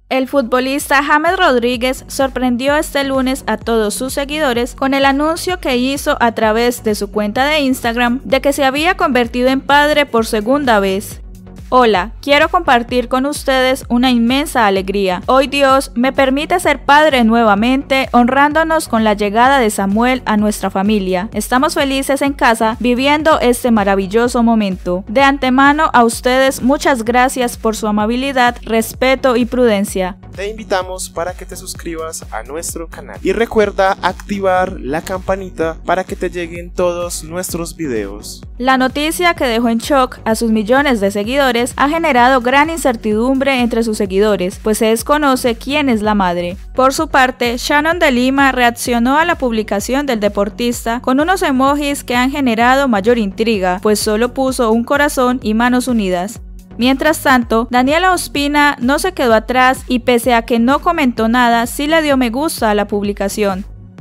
El futbolista James Rodríguez sorprendió este lunes a todos sus seguidores con el anuncio que hizo a través de su cuenta de Instagram de que se había convertido en padre por segunda vez. Hola, quiero compartir con ustedes una inmensa alegría. Hoy Dios me permite ser padre nuevamente, honrándonos con la llegada de Samuel a nuestra familia. Estamos felices en casa, viviendo este maravilloso momento. De antemano a ustedes muchas gracias por su amabilidad, respeto y prudencia. Te invitamos para que te suscribas a nuestro canal y recuerda activar la campanita para que te lleguen todos nuestros videos. La noticia que dejó en shock a sus millones de seguidores ha generado gran incertidumbre entre sus seguidores, pues se desconoce quién es la madre. Por su parte, Shannon de Lima reaccionó a la publicación del deportista con unos emojis que han generado mayor intriga, pues solo puso un corazón y manos unidas. Mientras tanto, Daniela Ospina no se quedó atrás y pese a que no comentó nada, sí le dio me gusta a la publicación.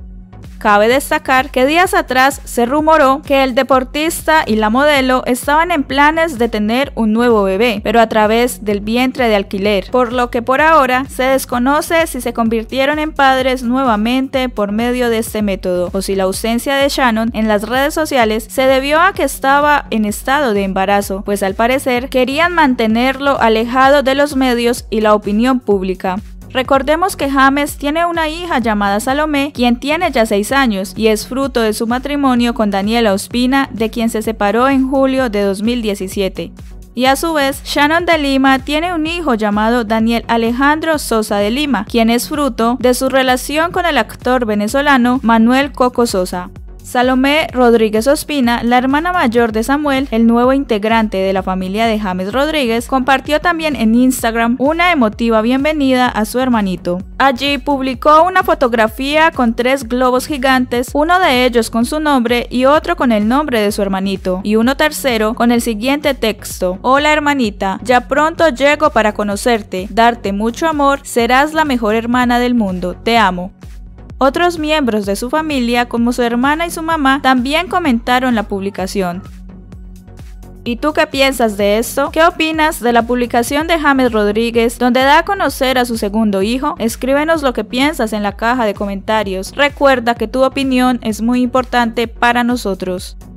Cabe destacar que días atrás se rumoró que el deportista y la modelo estaban en planes de tener un nuevo bebé, pero a través del vientre de alquiler, por lo que por ahora se desconoce si se convirtieron en padres nuevamente por medio de este método, o si la ausencia de Shannon en las redes sociales se debió a que estaba en estado de embarazo, pues al parecer querían mantenerlo alejado de los medios y la opinión pública. Recordemos que James tiene una hija llamada Salomé, quien tiene ya 6 años y es fruto de su matrimonio con Daniela Ospina, de quien se separó en julio de 2017. Y a su vez, Shannon de Lima tiene un hijo llamado Daniel Alejandro Sosa de Lima, quien es fruto de su relación con el actor venezolano Manuel Coco Sosa. Salomé Rodríguez Ospina, la hermana mayor de Samuel, el nuevo integrante de la familia de James Rodríguez, compartió también en Instagram una emotiva bienvenida a su hermanito. Allí publicó una fotografía con 3 globos gigantes, uno de ellos con su nombre y otro con el nombre de su hermanito, y uno tercero con el siguiente texto: Hola hermanita, ya pronto llego para conocerte, darte mucho amor, serás la mejor hermana del mundo, te amo. Otros miembros de su familia, como su hermana y su mamá, también comentaron la publicación. ¿Y tú qué piensas de esto? ¿Qué opinas de la publicación de James Rodríguez, donde da a conocer a su segundo hijo? Escríbenos lo que piensas en la caja de comentarios. Recuerda que tu opinión es muy importante para nosotros.